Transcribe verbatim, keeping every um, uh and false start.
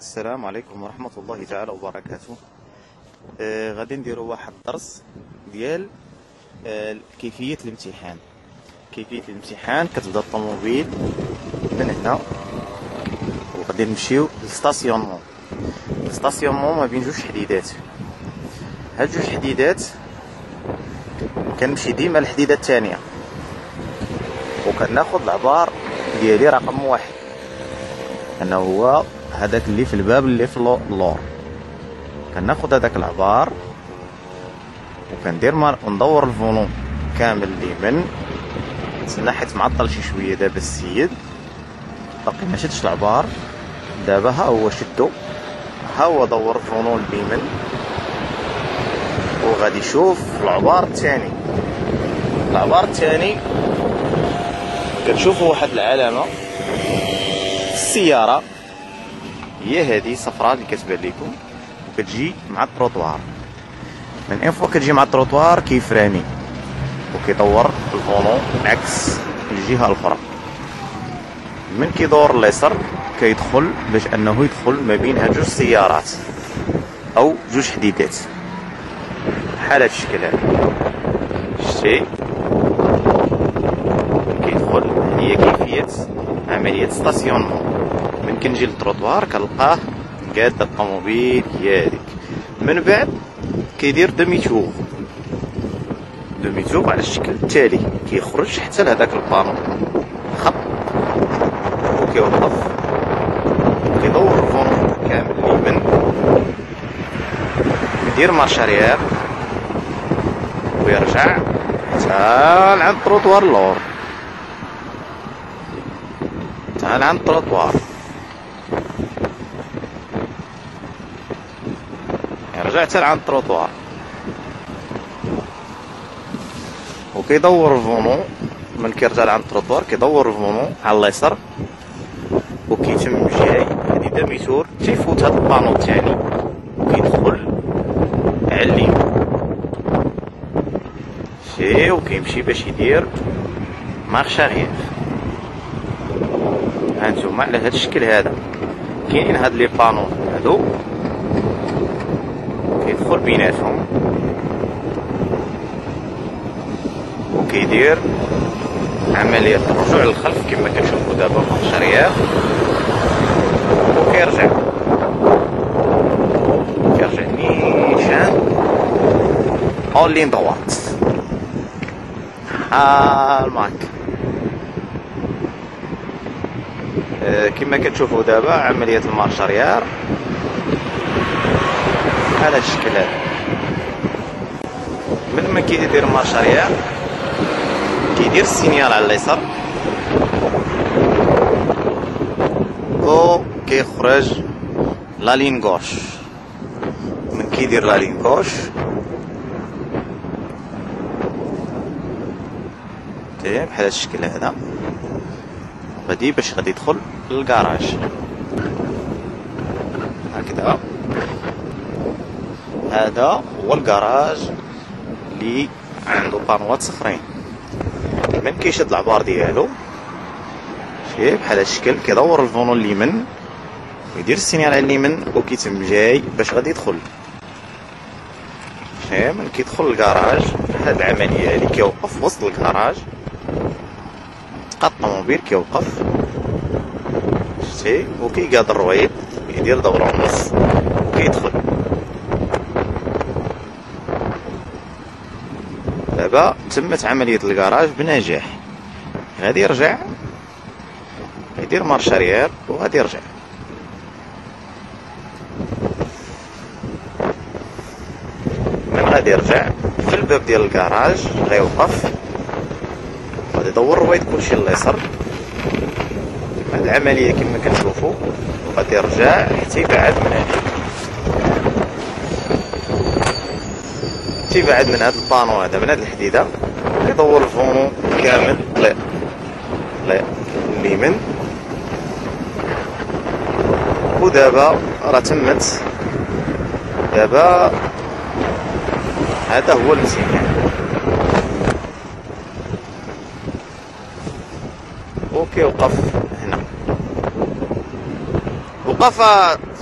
السلام عليكم ورحمة الله تعالى وبركاته. آه غادي نديرو واحد الدرس ديال آه كيفية الامتحان. كيفية الامتحان كتبدا الطوموبيل من هنا وغادي نمشيو للستاسيونمون. الستاسيونمون ما بين جوج حديدات، هاد جوج حديدات كنمشي ديما للحديدة الثانية وكناخد العبار ديالي رقم واحد، انا هو هذاك اللي في الباب اللي في اللور. كناخد هذاك العبار وكندير مار وندور الفولون كامل اليمين. تسنى حيت معطل شي شويه دابا السيد، باقي ما شدش العبار. دابا ها هو شدو، ها هو دور الفولون اليمين وغادي يشوف العبار الثاني. العبار الثاني كتشوفوا واحد العلامه في السياره، هي هذه صفراء اللي كتبان لكم، وكتجي مع التروطوار. من ان فوا كتجي مع التروطوار كيفراني وكيدور الفولون عكس الجهه الاخرى. من كيدور اليسار كيدخل باش انه يدخل ما بين هاد جوج سيارات او جوج حديدات بحال هاد الشكل هذا. شتي كيدخل. هي كيفيه عمليه ستاسيونمون. من كنجي للتروطوار كنلقاه قاد الطوموبيل ديالك، من بعد كيدير دومي تور دومي تور على الشكل التالي، كيخرج حتى لهداك البانو خط وكيوقف وكيدور الفولون كامل اليمين، يدير مارش اريير ويرجع حتى لعند التروطوار اللور، حتى لعند التروطوار، يرجع حتى لعند التروطوار وكيدور الفولون. من كيرجع لعند التروطوار كيدور الفولون على اليسار وكيتم جاي هادي داميتور تيفوت هاد البانو الثاني وكيدخل على اليمين شي وكيمشي باش يدير مارش اريير. هانتوما على هاد الشكل هذا كاينين هاد لي بانو هادو كيدخل بيناتهم وكيدير عملية الرجوع للخلف كما كتشوفوا دابا مارش اريير وكيرجع كيرجع نيشان اون لين دوات بحال ما هكا. أه كما كتشوفوا دابا عملية المارش اريير بحال هاد الشكل هذا. من ما كيدير مارش اريير كيدير السينيال على اليسار و كيخرج لا لين غوش. من كيدير لا لين غوش بحال هاد الشكل هذا غادي باش غادي يدخل للكراج هكذا. هذا هو الكراج اللي عنده بانوات صخرين. من كيشد العبار ديالو شي بحال هاد الشكل كيدور الفولون اليمين ويدير السينيال على اليمين وكيتم جاي باش غادي يدخل. شي من كيدخل للكراج هاد العمليه هادي كيوقف في وسط الكراج، تلقى الطوموبيل كيوقف شتي وكيقاد الرويد يدير دوره ونص وكيدخل. دابا تمت عملية الكراج بنجاح. غادي يرجع يدير مارش اريير وغادي يرجع. من غادي يرجع في الباب ديال الكراج غيوقف غادي يدور الرويد كلشي لليسار. هاد العملية كما كتشوفوا غادي يرجع حتى يبعد من هنا، تيبعد من هذا البانو هذا من هذه الحديده كيدور الفولون كامل لا لا اليمين. ودابا راه تمت. دابا هذا هو الامتحان وكيوقف هنا. وقف